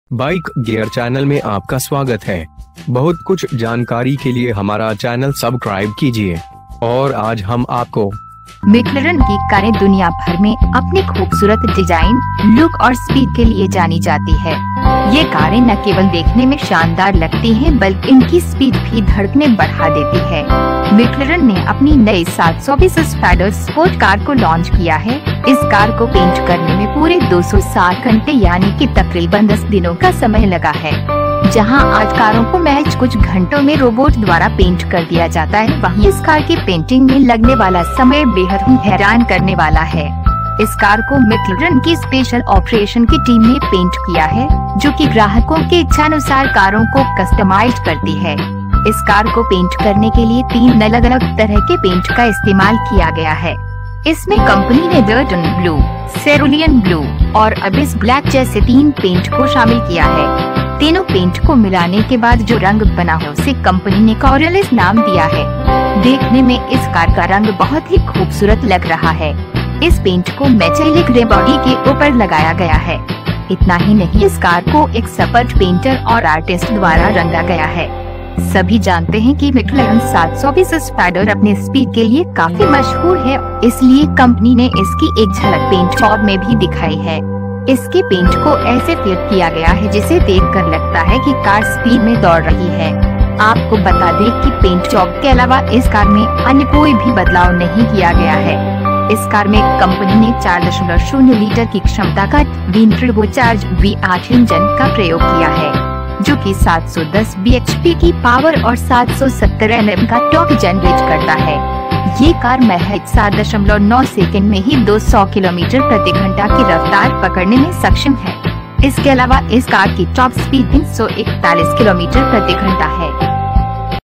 Bike gear channel में आपका स्वागत है। बहुत कुछ जानकारी के लिए हमारा चैनल सब्सक्राइब कीजिए। और आज हम आपको मैक्लैरेन की कारें दुनिया भर में अपनी खूबसूरत डिजाइन, लुक और स्पीड के लिए जानी जाती है। ये कारें न केवल देखने में शानदार लगती हैं, बल्कि इनकी स्पीड भी धड़कनें बढ़ा देती है। मैक्लैरेन ने अपनी नई 720 स्पाइडर स्पोर्ट कार को लॉन्च किया है। इस कार को पेंट करने में पूरे 260 घंटे यानी कि तकरीबन 10 दिनों का समय लगा है। जहां आज कारों को महज कुछ घंटों में रोबोट द्वारा पेंट कर दिया जाता है, वहीं इस कार की पेंटिंग में लगने वाला समय बेहद ही हैरान करने वाला है। इस कार को मैक्लैरेन की स्पेशल ऑपरेशन की टीम ने पेंट किया है, जो कि ग्राहकों के इच्छानुसार कारों को कस्टमाइज करती है। इस कार को पेंट करने के लिए 3 अलग अलग तरह के पेंट का इस्तेमाल किया गया है। इसमें कंपनी ने डर्टन ब्लू, सेरुलियन ब्लू और अबिस ब्लैक जैसे 3 पेंट को शामिल किया है। तीनों पेंट को मिलाने के बाद जो रंग बना है उसे कंपनी ने कोरलिस नाम दिया है। देखने में इस कार का रंग बहुत ही खूबसूरत लग रहा है। इस पेंट को मेटालिक ग्रे बॉडी के ऊपर लगाया गया है। इतना ही नहीं, इस कार को एक एक्सपर्ट पेंटर और आर्टिस्ट द्वारा रंगा गया है। सभी जानते हैं कि मैक्लैरेन 720 स्पाइडर अपने स्पीड के लिए काफी मशहूर है, इसलिए कंपनी ने इसकी एक झलक पेंट जॉब में भी दिखाई है। इसके पेंट को ऐसे फिट किया गया है जिसे देखकर लगता है कि कार स्पीड में दौड़ रही है। आपको बता दें कि पेंट जॉब के अलावा इस कार में अन्य कोई भी बदलाव नहीं किया गया है। इस कार में कंपनी ने 4.0 लीटर की क्षमता का ट्विन टर्बोचार्ज V8 इंजन का प्रयोग किया है, जो कि 710 bhp की पावर और 770 Nm का टॉर्क जनरेट करता है। ये कार महज 7.9 सेकंड में ही 200 किलोमीटर प्रति घंटा की रफ्तार पकड़ने में सक्षम है। इसके अलावा इस कार की टॉप स्पीड 341 किलोमीटर प्रति घंटा है।